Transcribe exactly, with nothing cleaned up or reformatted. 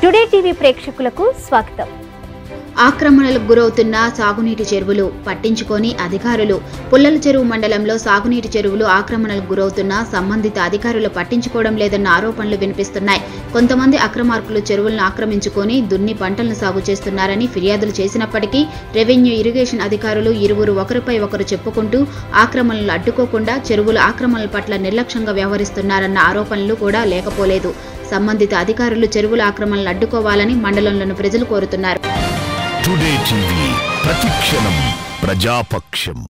Today TV ప్రేక్షకులకు స్వాగతం. ఆక్రమణలకు గురవుతున్న సాగునీటి చెరువులు పట్టించుకొని అధికారులు. పుల్లల చెరువు మండలంలో సాగునీటి చెరువులు ఆక్రమణలకు గురవుతున్న సంబంధిత అధికారులు పట్టించుకోవడం లేదన్న ఆరోపణలు వినిపిస్తున్నాయి. కొంతమంది అక్రమార్కులు చెరువులను ఆక్రమించుకొని దున్ని పంటలను సాగు చేస్తున్నారని ఫిర్యాదులు చేసినప్పటికీ రెవెన్యూ, ఇరిగేషన్ అధికారులు ఇరువురు ఒకరిపై ఒకరు చెప్పుకుంటూ ఆక్రమణలు అడ్డుకోకుండా చెరువుల ఆక్రమణల పట్ల నిర్లక్ష్యంగా వ్యవహరిస్తున్నారన్న ఆరోపణలు కూడా లేకపోలేదు. సంబంధిత అధికారులు చెరువుల ఆక్రమణలు అడ్డుకోవాలని మండలంలోని ప్రజలు కోరుతున్నారు. టుడే టీవీ ప్రతిక్షణం ప్రజాపక్షం.